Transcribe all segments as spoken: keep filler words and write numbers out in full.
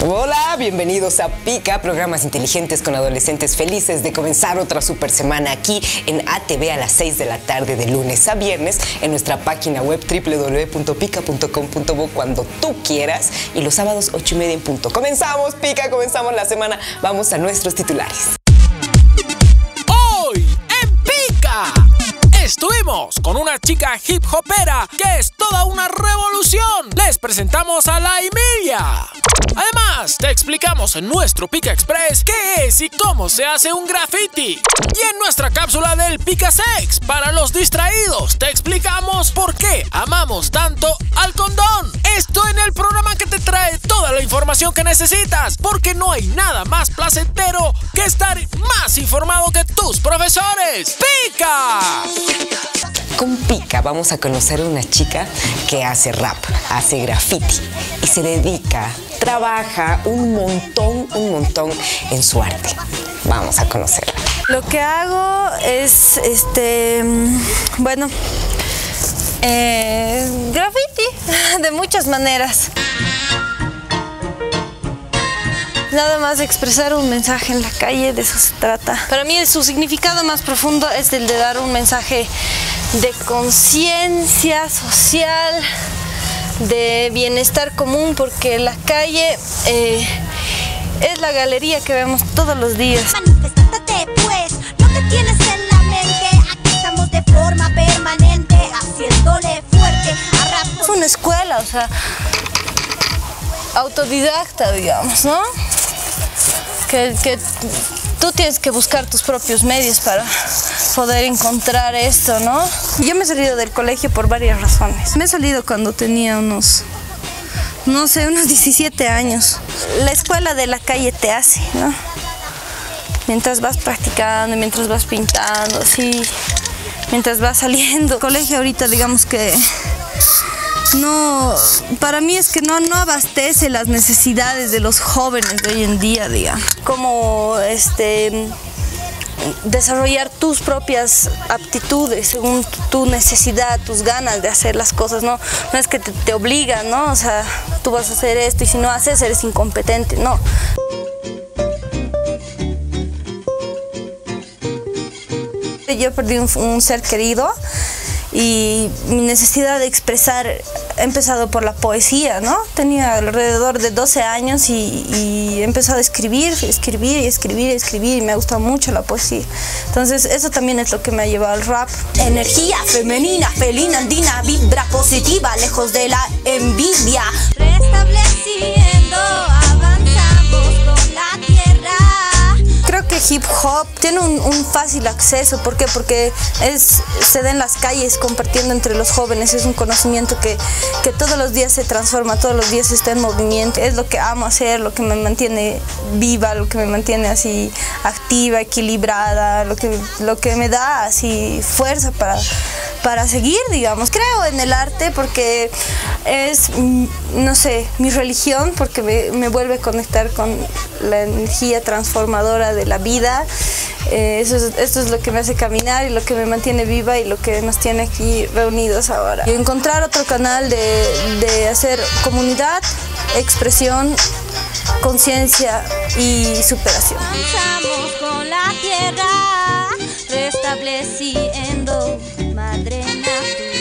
Hola, bienvenidos a Pica, programas inteligentes con adolescentes felices de comenzar otra super semana aquí en A T V a las seis de la tarde de lunes a viernes en nuestra página web doble u doble u doble u punto pica punto com punto bo cuando tú quieras y los sábados ocho y media en punto. Comenzamos Pica, comenzamos la semana, vamos a nuestros titulares. Hoy en Pica estuvimos con una chica hip hopera que es toda una revolución. Les presentamos a la Emilia. Además, te explicamos en nuestro Pica Express qué es y cómo se hace un graffiti. Y en nuestra cápsula del Pica Sex para los distraídos, te explicamos por qué amamos tanto al condón. Esto en el programa que te trae toda la información que necesitas, porque no hay nada más placentero que estar más informado que tus profesores. ¡Pica! Con Pica vamos a conocer a una chica que hace rap, hace graffiti y se dedica, trabaja un montón, un montón en su arte. Vamos a conocerla. Lo que hago es, este, bueno, eh, graffiti de muchas maneras. Nada más expresar un mensaje en la calle, de eso se trata. Para mí su significado más profundo es el de dar un mensaje de conciencia social, de bienestar común, porque la calle eh, es la galería que vemos todos los días. Manifestate pues, lo que tienes en la mente, aquí estamos de forma permanente, haciéndole fuerte a rap. Es una escuela, o sea, autodidacta, digamos, ¿no? Que, que tú tienes que buscar tus propios medios para poder encontrar esto, ¿no? Yo me he salido del colegio por varias razones. Me he salido cuando tenía unos, no sé, unos diecisiete años. La escuela de la calle te hace, ¿no? Mientras vas practicando, mientras vas pintando, así, mientras vas saliendo. El colegio ahorita, digamos que no, para mí es que no, no abastece las necesidades de los jóvenes de hoy en día, digamos. Como este, desarrollar tus propias aptitudes según tu necesidad, tus ganas de hacer las cosas, ¿no? No es que te, te obligan, ¿no? O sea, tú vas a hacer esto y si no haces eres incompetente, no. Yo perdí un, un ser querido y mi necesidad de expresar ha empezado por la poesía, ¿no? Tenía alrededor de doce años y, y he empezado a escribir, escribir y escribir y escribir y me ha gustado mucho la poesía. Entonces eso también es lo que me ha llevado al rap. Energía femenina, felina, andina, vibra positiva, lejos de la envidia. Restableciendo, avanzamos con la tierra. Creo que hip hop tiene un, un fácil acceso. ¿Por qué? Porque es, se da en las calles compartiendo entre los jóvenes. Es un conocimiento que, que todos los días se transforma, todos los días está en movimiento. Es lo que amo hacer, lo que me mantiene viva, lo que me mantiene así activa, equilibrada, lo que, lo que me da así fuerza para, para seguir, digamos. Creo en el arte porque es, no sé, mi religión, porque me, me vuelve a conectar con la energía transformadora de la vida. Eh, eso es, esto es lo que me hace caminar y lo que me mantiene viva y lo que nos tiene aquí reunidos ahora. Y encontrar otro canal de, de hacer comunidad, expresión, conciencia y superación. Avanzamos con la tierra, restableciendo, madre naturaleza.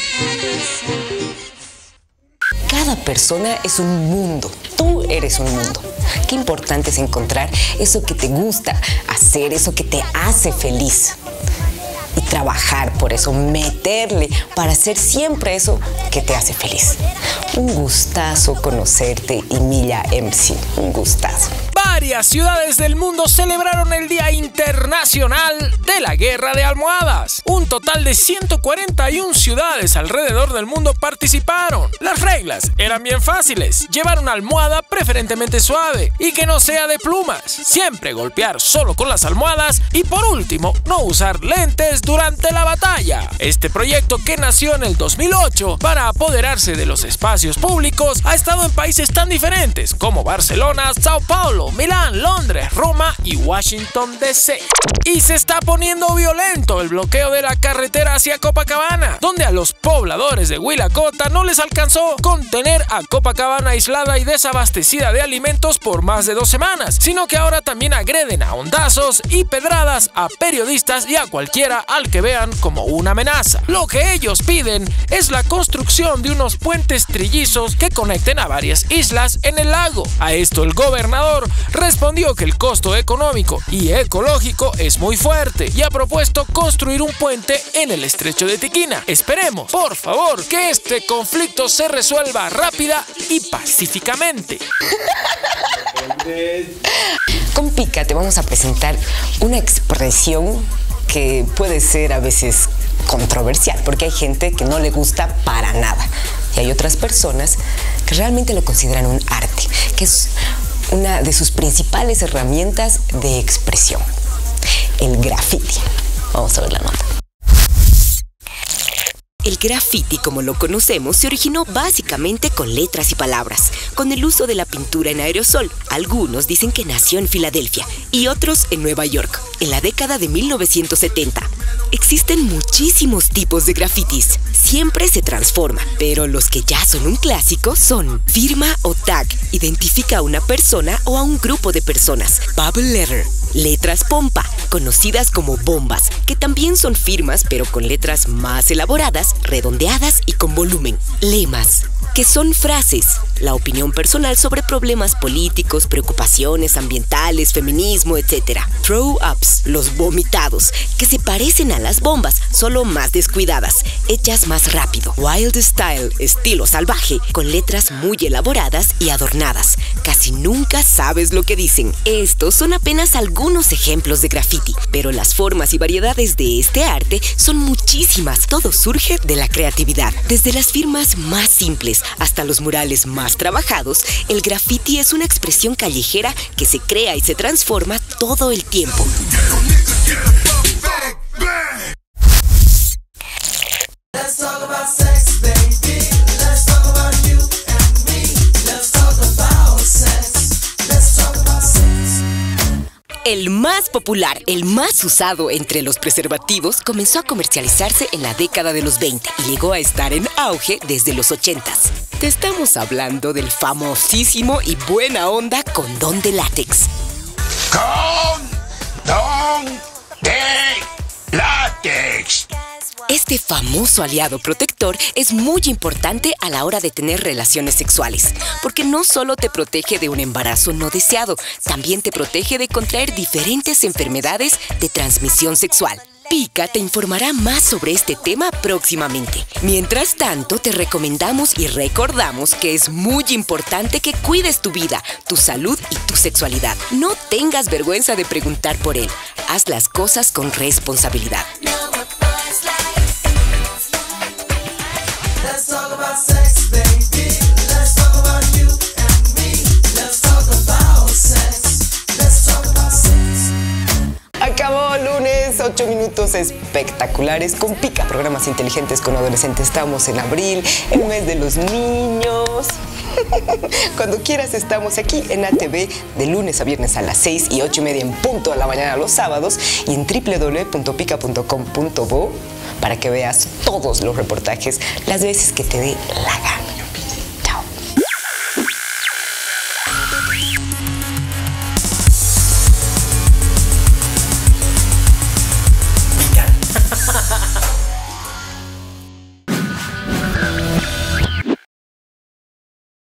Cada persona es un mundo, tú eres un mundo. Qué importante es encontrar eso que te gusta hacer, eso que te hace feliz. Y trabajar por eso, meterle para hacer siempre eso que te hace feliz. Un gustazo conocerte, Emilia M C, un gustazo. Varias ciudades del mundo celebraron el Día Internacional de la Guerra de Almohadas. Un total de ciento cuarenta y una ciudades alrededor del mundo participaron. Las reglas eran bien fáciles. Llevar una almohada preferentemente suave y que no sea de plumas. Siempre golpear solo con las almohadas y por último, no usar lentes durante la batalla. Este proyecto, que nació en el dos mil ocho para apoderarse de los espacios públicos, ha estado en países tan diferentes como Barcelona, Sao Paulo, Milán Milán, Londres, Roma y Washington D C. Y se está poniendo violento el bloqueo de la carretera hacia Copacabana, donde a los pobladores de Huila-Cota no les alcanzó con tener a Copacabana aislada y desabastecida de alimentos por más de dos semanas, sino que ahora también agreden a hondazos y pedradas a periodistas y a cualquiera al que vean como una amenaza. Lo que ellos piden es la construcción de unos puentes trillizos que conecten a varias islas en el lago. A esto el gobernador respondió que el costo económico y ecológico es muy fuerte y ha propuesto construir un puente en el estrecho de Tiquina. Esperemos, por favor, que este conflicto se resuelva rápida y pacíficamente. Con Pica te vamos a presentar una expresión que puede ser a veces controversial, porque hay gente que no le gusta para nada y hay otras personas que realmente lo consideran un arte, que es una de sus principales herramientas de expresión, el graffiti. Vamos a ver la nota. El graffiti, como lo conocemos, se originó básicamente con letras y palabras, con el uso de la pintura en aerosol. Algunos dicen que nació en Filadelfia y otros en Nueva York, en la década de mil novecientos setenta. Existen muchísimos tipos de grafitis, siempre se transforma, pero los que ya son un clásico son firma o tag, identifica a una persona o a un grupo de personas. Bubble letter, letras pompa, conocidas como bombas, que también son firmas pero con letras más elaboradas, redondeadas y con volumen. Lemas, que son frases, la opinión personal sobre problemas políticos, preocupaciones ambientales, feminismo, etcétera. Throw-ups, los vomitados, que se parecen a las bombas, solo más descuidadas, hechas más rápido. Wild style, estilo salvaje, con letras muy elaboradas y adornadas. Casi nunca sabes lo que dicen. Estos son apenas algunos ejemplos de graffiti, pero las formas y variedades de este arte son muchísimas. Todo surge de la creatividad. Desde las firmas más simples hasta los murales más trabajados, el graffiti es una expresión callejera que se crea y se transforma todo el tiempo. El más popular, el más usado entre los preservativos, comenzó a comercializarse en la década de los veinte y llegó a estar en auge desde los ochentas. Te estamos hablando del famosísimo y buena onda condón de látex. ¡Condón de látex! Este famoso aliado protector es muy importante a la hora de tener relaciones sexuales, porque no solo te protege de un embarazo no deseado, también te protege de contraer diferentes enfermedades de transmisión sexual. Pica te informará más sobre este tema próximamente. Mientras tanto, te recomendamos y recordamos que es muy importante que cuides tu vida, tu salud y tu sexualidad. No tengas vergüenza de preguntar por él. Haz las cosas con responsabilidad. Acabó lunes, ocho minutos espectaculares con Pica, programas inteligentes con adolescentes. Estamos en abril, el mes de los niños. Cuando quieras estamos aquí en A T V de lunes a viernes a las seis y ocho y media en punto de la mañana los sábados y en w w w punto pica punto com punto bo para que veas todos los reportajes las veces que te dé la gana.